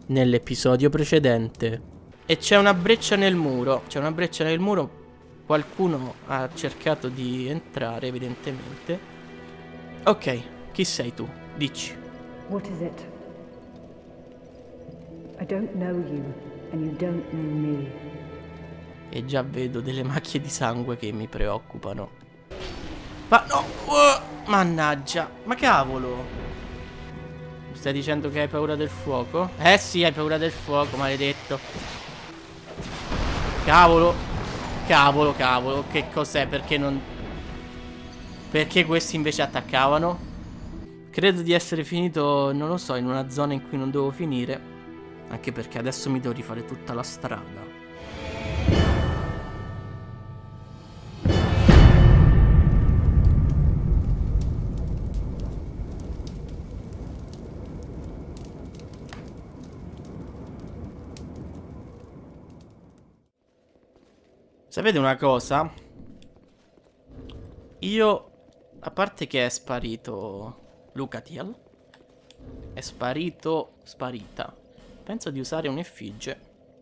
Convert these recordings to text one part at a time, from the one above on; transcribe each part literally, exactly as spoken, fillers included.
nell'episodio precedente. E c'è una breccia nel muro. C'è una breccia nel muro. Qualcuno ha cercato di entrare, evidentemente. Ok, chi sei tu? Dici. What is it? I don't know you, and you don't know me. E già vedo delle macchie di sangue che mi preoccupano. Ma no! Uh, mannaggia! Ma cavolo! Mi stai dicendo che hai paura del fuoco? Eh sì, hai paura del fuoco, maledetto. Cavolo! Cavolo, cavolo, che cos'è? Perché non... Perché questi invece attaccavano? Credo di essere finito, non lo so, in una zona in cui non devo finire. Anche perché adesso mi devo rifare tutta la strada. Sapete una cosa? Io, a parte che è sparito Lucatiel, è sparito, sparita. Penso di usare un'effigie.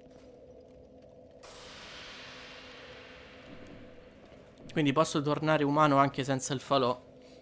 Quindi posso tornare umano anche senza il falò.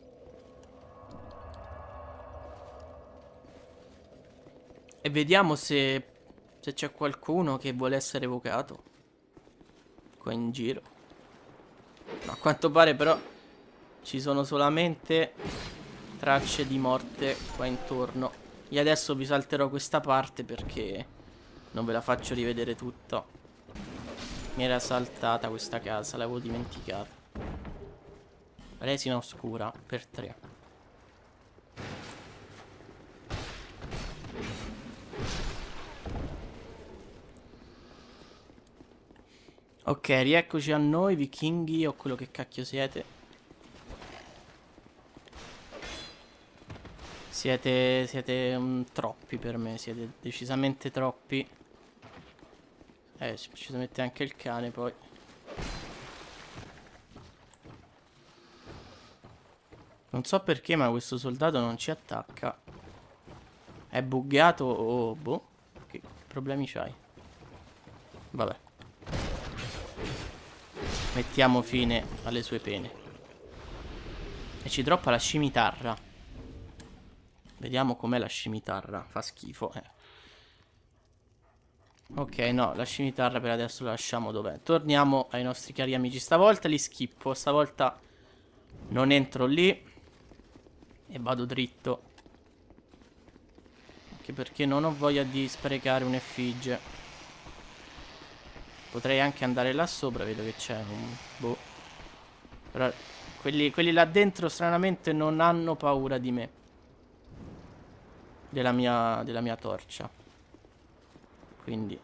E vediamo se se c'è qualcuno che vuole essere evocato qua in giro. No, a quanto pare però ci sono solamente tracce di morte qua intorno. Io adesso vi salterò questa parte perché non ve la faccio rivedere tutta. Mi era saltata questa casa, l'avevo dimenticata. Resina oscura per tre. Ok, rieccoci a noi, vichinghi o quello che cacchio siete. Siete, siete um, troppi per me, siete decisamente troppi. Eh, ci ci mette anche il cane poi. Non so perché, ma questo soldato non ci attacca. È buggato o... boh. Che problemi c'hai? Vabbè. Mettiamo fine alle sue pene. E ci droppa la scimitarra. Vediamo com'è la scimitarra. Fa schifo, eh. Ok, no, la scimitarra per adesso la lasciamo dov'è. Torniamo ai nostri cari amici. Stavolta li schippo. Stavolta non entro lì. E vado dritto. Anche perché non ho voglia di sprecare un'effigie. Potrei anche andare là sopra, vedo che c'è un... boh. Però quelli, quelli là dentro stranamente non hanno paura di me. Della mia, della mia torcia. Quindi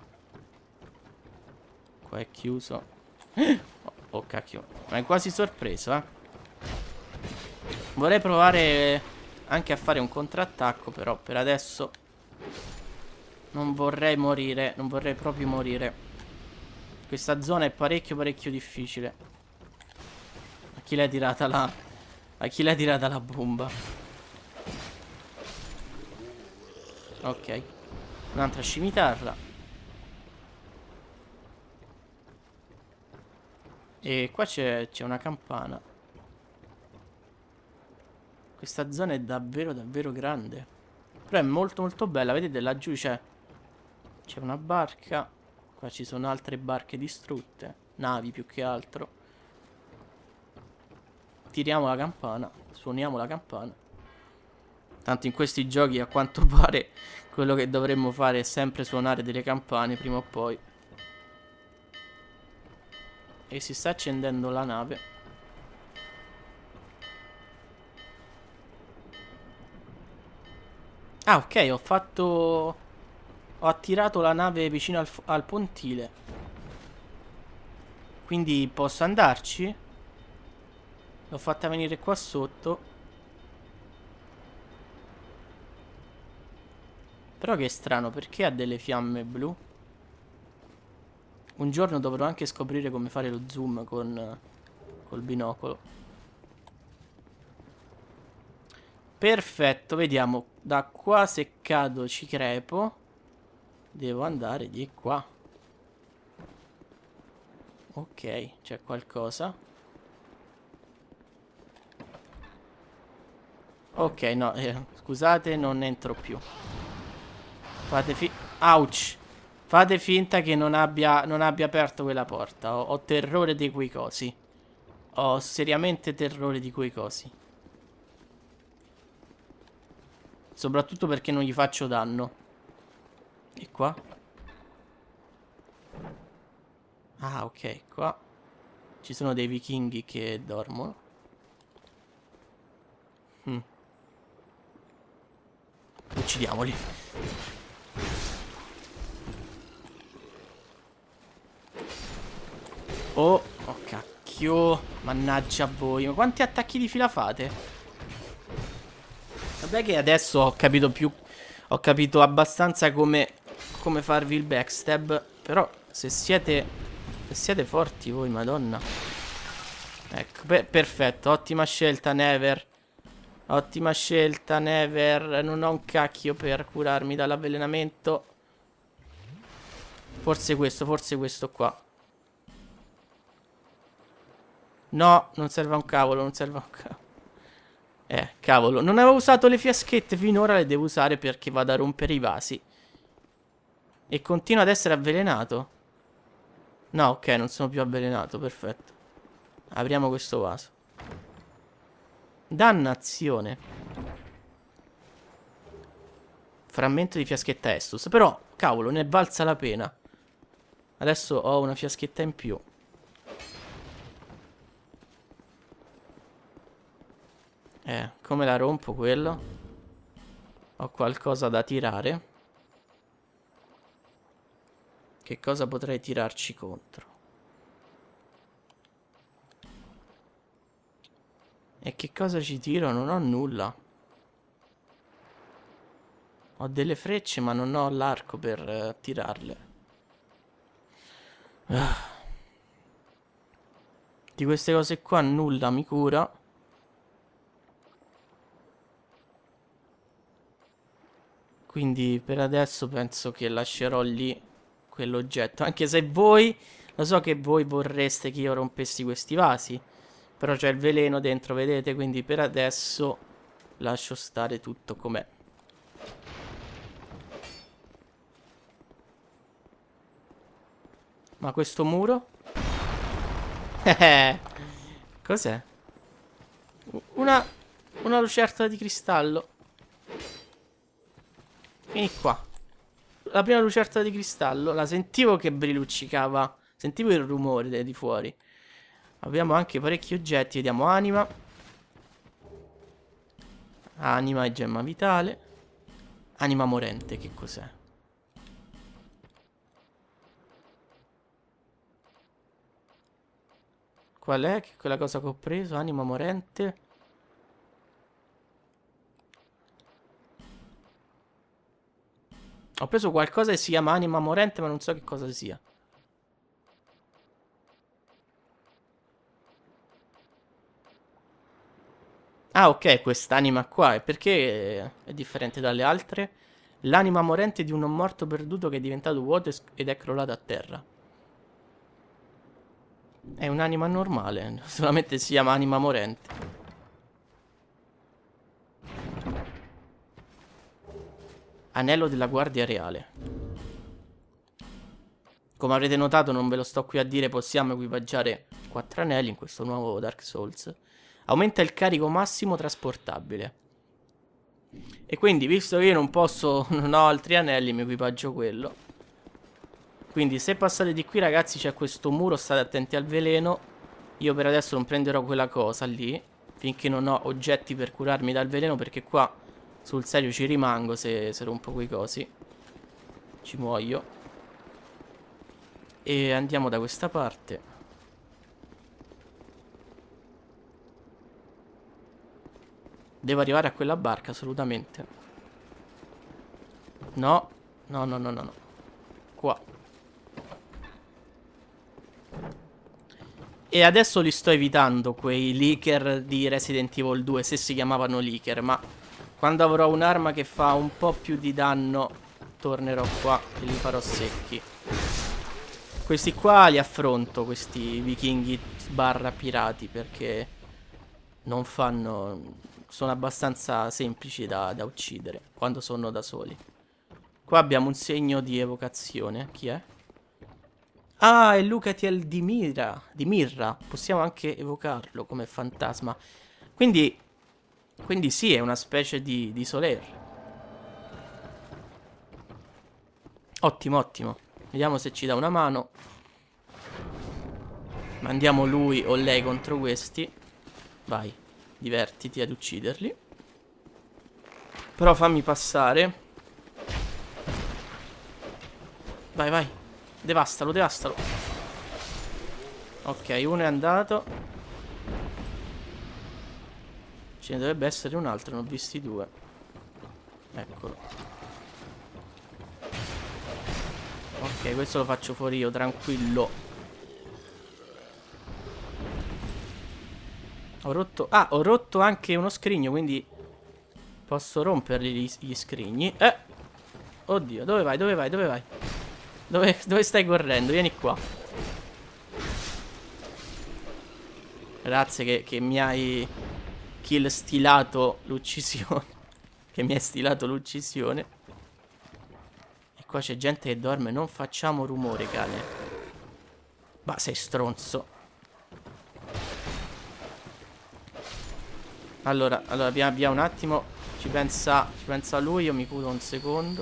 qua è chiuso. Oh, oh cacchio. Ma è quasi sorpreso, eh. Vorrei provare anche a fare un contrattacco, però per adesso non vorrei morire. Non vorrei proprio morire. Questa zona è parecchio parecchio difficile. A chi l'hai tirata la... A chi l'hai tirata la bomba? Ok. Un'altra scimitarra. E qua c'è una campana. Questa zona è davvero davvero grande. Però è molto molto bella. Vedete laggiù c'è C'è una barca. Qua ci sono altre barche distrutte. Navi più che altro. Tiriamo la campana. Suoniamo la campana. Tanto in questi giochi a quanto pare quello che dovremmo fare è sempre suonare delle campane prima o poi. E si sta accendendo la nave. Ah ok, ho fatto... Ho attirato la nave vicino al, al pontile. Quindi posso andarci? L'ho fatta venire qua sotto. Però che strano, perché ha delle fiamme blu? Un giorno dovrò anche scoprire come fare lo zoom con col binocolo. Perfetto, vediamo. Da qua se cado ci crepo. Devo andare di qua. Ok, c'è qualcosa. Ok, no, eh, scusate, non entro più. Fate fi... Ouch! Fate finta che non abbia, non abbia aperto quella porta. Ho, ho terrore di quei cosi. Ho seriamente terrore di quei cosi. Soprattutto perché non gli faccio danno. E qua? Ah, ok, qua ci sono dei vichinghi che dormono. Hmm. Uccidiamoli. Oh, oh cacchio. Mannaggia a voi. Ma quanti attacchi di fila fate? Vabbè che adesso ho capito più... Ho capito abbastanza come... Come farvi il backstab. Però se siete... Se siete forti voi, madonna. Ecco, per perfetto. Ottima scelta, Never. Ottima scelta, Never. Non ho un cacchio per curarmi dall'avvelenamento. Forse questo, forse questo qua. No, non serve a un cavolo, non serve a un cavolo. Eh, cavolo. Non avevo usato le fiaschette finora, le devo usare perché vado a rompere i vasi. E continua ad essere avvelenato. No, ok, non sono più avvelenato, perfetto. Apriamo questo vaso. Dannazione. Frammento di fiaschetta Estus. Però, cavolo, ne è valsa la pena. Adesso ho una fiaschetta in più. Eh, come la rompo quello? Ho qualcosa da tirare. Che cosa potrei tirarci contro? E che cosa ci tiro? Non ho nulla. Ho delle frecce ma non ho l'arco per uh, tirarle. Ah. Di queste cose qua nulla mi cura. Quindi per adesso penso che lascerò lì quell'oggetto. Anche se voi, lo so che voi vorreste che io rompessi questi vasi. Però c'è il veleno dentro, vedete? Quindi per adesso lascio stare tutto com'è. Ma questo muro? Cos'è? Una, una lucertola di cristallo. Vieni qua. La prima lucertola di cristallo. La sentivo che briluccicava. Sentivo il rumore di fuori. Abbiamo anche parecchi oggetti. Vediamo anima. Anima e gemma vitale. Anima morente, che cos'è? Qual è? Che quella cosa che ho preso? Anima morente. Ho preso qualcosa che si chiama anima morente, ma non so che cosa sia. Ah, ok, quest'anima qua. E perché è differente dalle altre? L'anima morente di un non morto perduto che è diventato vuoto ed è crollato a terra. È un'anima normale, solamente si chiama anima morente. Anello della guardia reale. Come avrete notato, non ve lo sto qui a dire, possiamo equipaggiare quattro anelli in questo nuovo Dark Souls. Aumenta il carico massimo trasportabile. E quindi, visto che io non posso, non ho altri anelli, mi equipaggio quello. Quindi se passate di qui, ragazzi, c'è questo muro, state attenti al veleno. Io per adesso non prenderò quella cosa lì, finché non ho oggetti per curarmi dal veleno, perché qua sul serio ci rimango se, se rompo quei cosi. Ci muoio. E andiamo da questa parte. Devo arrivare a quella barca, assolutamente. No, no, no, no, no, no. Qua. E adesso li sto evitando, quei leaker di Resident Evil due, se si chiamavano leaker. Ma quando avrò un'arma che fa un po' più di danno tornerò qua e li farò secchi. Questi qua li affronto, questi vichinghi barra pirati, perché non fanno... sono abbastanza semplici da, da uccidere quando sono da soli. Qua abbiamo un segno di evocazione. Chi è? Ah, è Lucatiel di Mira, di Mirra. Possiamo anche evocarlo come fantasma. Quindi... Quindi sì, è una specie di, di Soler. Ottimo, ottimo. Vediamo se ci dà una mano. Mandiamo lui o lei contro questi. Vai, divertiti ad ucciderli. Però fammi passare. Vai, vai. Devastalo, devastalo. Ok, uno è andato. Ce ne dovrebbe essere un altro, ne ho visti due. Eccolo. Ok, questo lo faccio fuori io, tranquillo. Ho rotto... Ah, ho rotto anche uno scrigno, quindi posso romperli gli, gli scrigni. Eh! Oddio, dove vai, dove vai, dove vai? Dove, dove stai correndo? Vieni qua. Grazie che, che mi hai... kill stilato l'uccisione. Che mi hai stilato l'uccisione. E qua c'è gente che dorme. Non facciamo rumore, cane. Ma sei stronzo. Allora, allora via, via un attimo. Ci pensa, ci pensa lui. Io mi curo un secondo.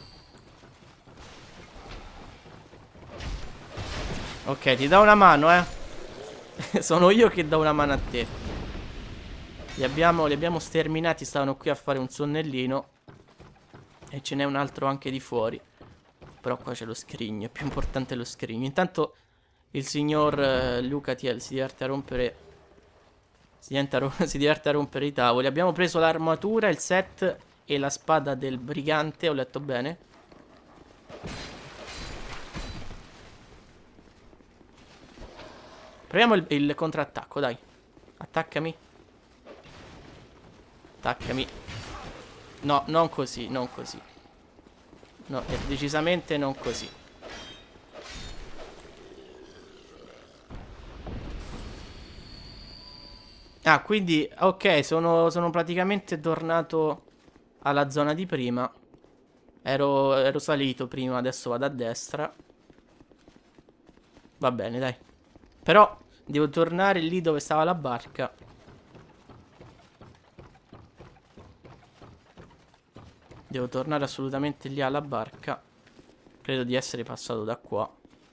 Ok, ti do una mano, eh. Sono io che do una mano a te. Li abbiamo, li abbiamo sterminati, stavano qui a fare un sonnellino. E ce n'è un altro anche di fuori. Però qua c'è lo scrigno, è più importante lo scrigno. Intanto il signor uh, Lucatiel si diverte a rompere... Si diverte a, ro si diverte a rompere i tavoli. Abbiamo preso l'armatura, il set e la spada del brigante, ho letto bene? Proviamo il, il contrattacco, dai. Attaccami. Attaccami. No, non così, non così. No, è decisamente non così. Ah, quindi, ok, sono, sono praticamente tornato alla zona di prima. Ero, ero salito prima, adesso vado a destra. Va bene, dai. Però devo tornare lì dove stava la barca. Devo tornare assolutamente lì alla barca. Credo di essere passato da qua.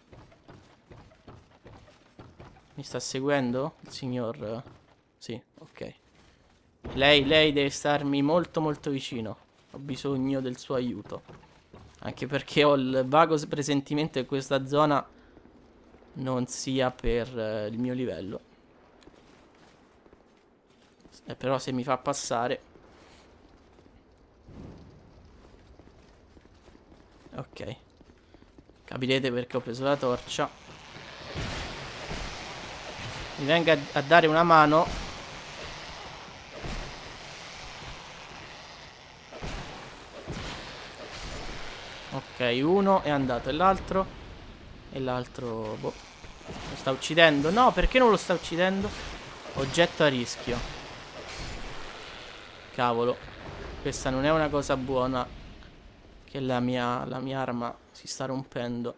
Mi sta seguendo il signor... Sì, ok. Lei, lei deve starmi molto molto vicino. Ho bisogno del suo aiuto. Anche perché ho il vago presentimento che questa zona non sia per eh, il mio livello. Eh, però se mi fa passare... Ok. Capirete perché ho preso la torcia. Mi venga a, a dare una mano. Ok, uno è andato e l'altro. E l'altro, boh, lo sta uccidendo. No, perché non lo sta uccidendo? Oggetto a rischio. Cavolo. Questa non è una cosa buona. Che la mia, la mia arma si sta rompendo.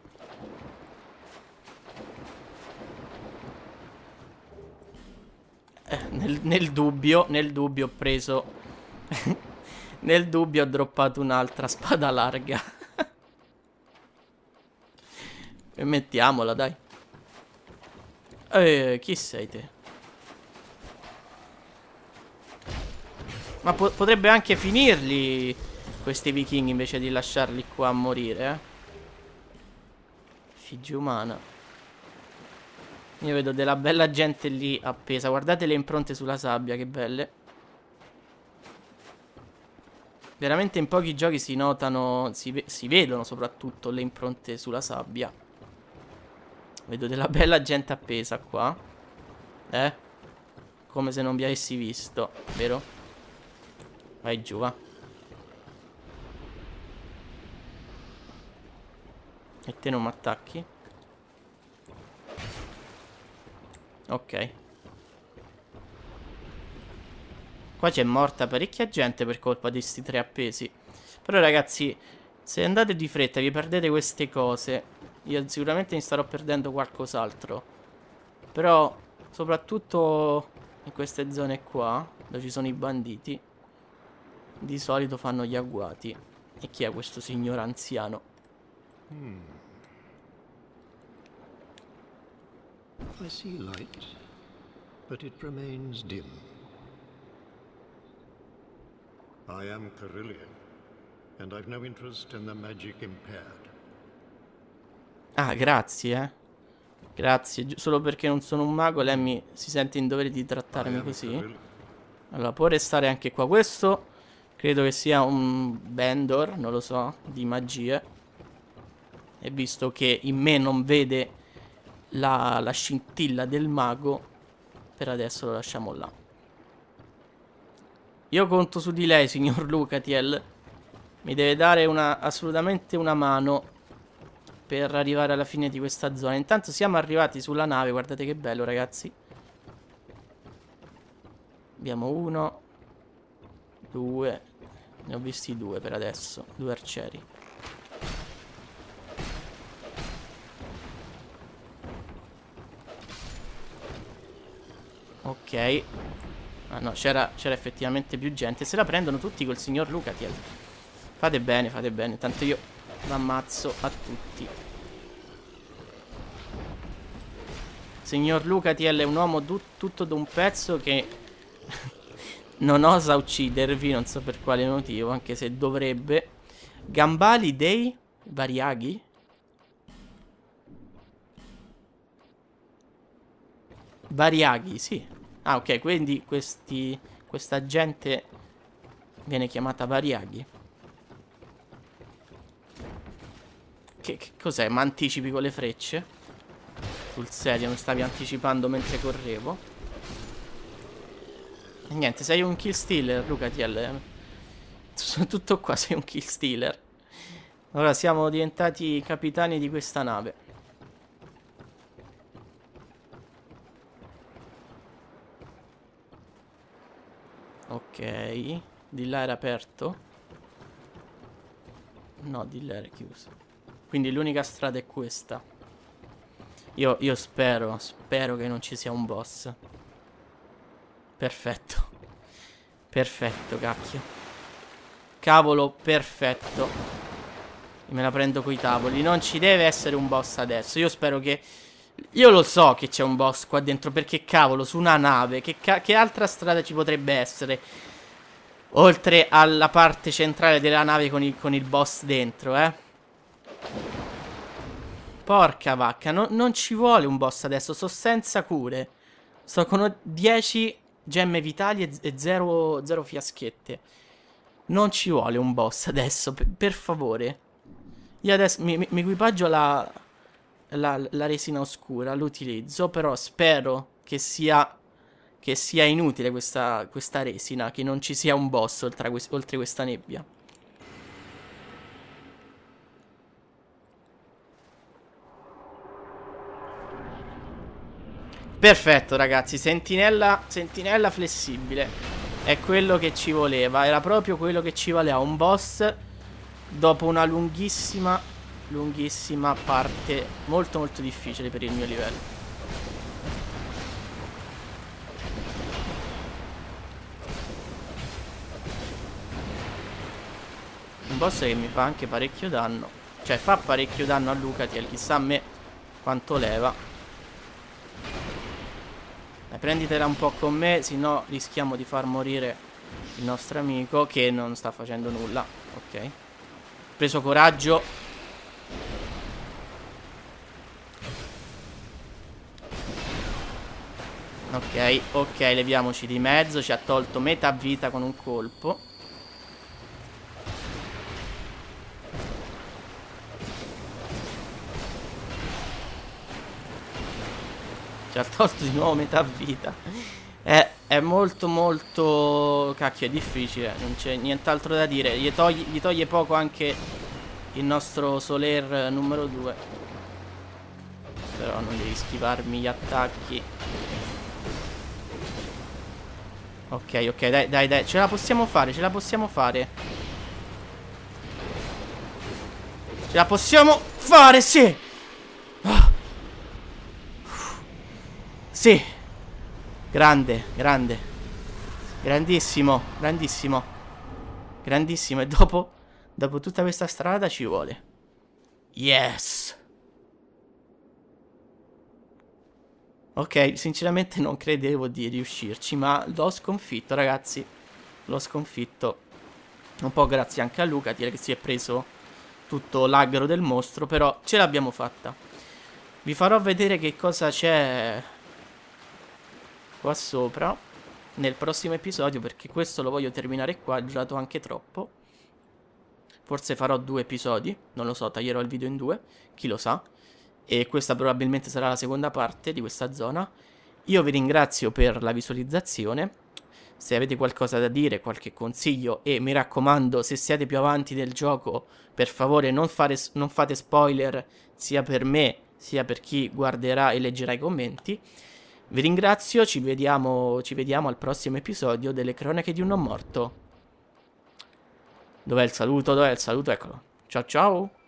Eh, nel, nel dubbio, nel dubbio ho preso... Nel dubbio ho droppato un'altra spada larga. E mettiamola, dai. Eh, chi sei te? Ma po potrebbe anche finirli questi vichinghi invece di lasciarli qua a morire, eh. Figlia umana. Io vedo della bella gente lì appesa. Guardate le impronte sulla sabbia, che belle. Veramente in pochi giochi si notano, si, si vedono soprattutto le impronte sulla sabbia. Vedo della bella gente appesa qua. Eh? Come se non vi avessi visto, vero? Vai giù, va. E te non mi attacchi. Ok. Qua c'è morta parecchia gente per colpa di sti tre appesi. Però ragazzi, se andate di fretta vi perdete queste cose. Io sicuramente mi starò perdendo qualcos'altro. Però soprattutto in queste zone qua, dove ci sono i banditi, di solito fanno gli agguati. E chi è questo signor anziano? Hmm. I see light, but it remains dim. I am Carillion, and I've no interest in the magic impaired. Ah, grazie, eh. Grazie, Gi- solo perché non sono un mago lei mi si sente in dovere di I trattarmi am così. Carillion. Allora, può restare anche qua. Questo credo che sia un vendor, non lo so, di magie. E visto che in me non vede la, la scintilla del mago, per adesso lo lasciamo là. Io conto su di lei, signor Lucatiel. Mi deve dare una, assolutamente una mano per arrivare alla fine di questa zona. Intanto siamo arrivati sulla nave. Guardate che bello, ragazzi. Abbiamo uno, due. Ne ho visti due per adesso. Due arcieri. Ok. Ah no, c'era effettivamente più gente. Se la prendono tutti col signor Lucatiel. Fate bene, fate bene. Tanto io l'ammazzo a tutti. Signor Lucatiel è un uomo tutto d'un pezzo che non osa uccidervi, non so per quale motivo, anche se dovrebbe. Gambali dei Variaghi? Variaghi, sì. Ah, ok, quindi questi, questa gente viene chiamata Variaghi. Che, che cos'è? Ma anticipi con le frecce? Sul serio, mi stavi anticipando mentre correvo? E niente, sei un kill stealer, Lucatiel. Tutto qua sei un kill stealer. Ora siamo diventati capitani di questa nave. Ok, di là era aperto? No, di là era chiuso. Quindi l'unica strada è questa. Io, io spero, spero che non ci sia un boss. Perfetto. Perfetto, cacchio. Cavolo, perfetto. Me la prendo coi tavoli. Non ci deve essere un boss adesso. Io spero che... Io lo so che c'è un boss qua dentro, perché cavolo, su una nave, che, ca che altra strada ci potrebbe essere? Oltre alla parte centrale della nave con il, con il boss dentro, eh? Porca vacca, no, non ci vuole un boss adesso, sto senza cure. Sto con dieci gemme vitali e zero fiaschette. Non ci vuole un boss adesso, per, per favore. Io adesso mi, mi, mi equipaggio la... La, la resina oscura, l'utilizzo, però spero che sia che sia inutile questa, questa resina, che non ci sia un boss oltre, a quest oltre questa nebbia. Perfetto ragazzi, sentinella, sentinella flessibile, è quello che ci voleva, era proprio quello che ci voleva, un boss dopo una lunghissima... lunghissima parte molto molto difficile per il mio livello. Un boss che mi fa anche parecchio danno. Cioè fa parecchio danno a Lucatiel. Chissà a me quanto leva. Dai, prenditela un po' con me, se no rischiamo di far morire il nostro amico, che non sta facendo nulla. Ok, preso coraggio. Ok, ok, leviamoci di mezzo. Ci ha tolto metà vita con un colpo. Ci ha tolto di nuovo metà vita. È, è molto molto... Cacchio, è difficile. Non c'è nient'altro da dire. Gli toglie, gli toglie poco anche il nostro Soler numero due. Però non devi schivarmi gli attacchi. Ok, ok, dai, dai, dai, ce la possiamo fare, ce la possiamo fare. Ce la possiamo fare, sì. Oh. Sì. Grande, grande. Grandissimo, grandissimo. Grandissimo. E dopo, dopo tutta questa strada ci vuole. Yes. Ok, sinceramente non credevo di riuscirci, ma l'ho sconfitto, ragazzi. L'ho sconfitto. Un po' grazie anche a Luca, direi che si è preso tutto l'aggro del mostro, però ce l'abbiamo fatta. Vi farò vedere che cosa c'è qua sopra nel prossimo episodio, perché questo lo voglio terminare qua, è durato anche troppo. Forse farò due episodi, non lo so, taglierò il video in due, chi lo sa. E questa probabilmente sarà la seconda parte di questa zona. Io vi ringrazio per la visualizzazione. Se avete qualcosa da dire, qualche consiglio, e mi raccomando, se siete più avanti del gioco, per favore non, fare, non fate spoiler sia per me sia per chi guarderà e leggerà i commenti. Vi ringrazio, ci vediamo, ci vediamo al prossimo episodio delle Cronache di un non morto. Dov'è il saluto? Dov'è il saluto? Eccolo. Ciao ciao!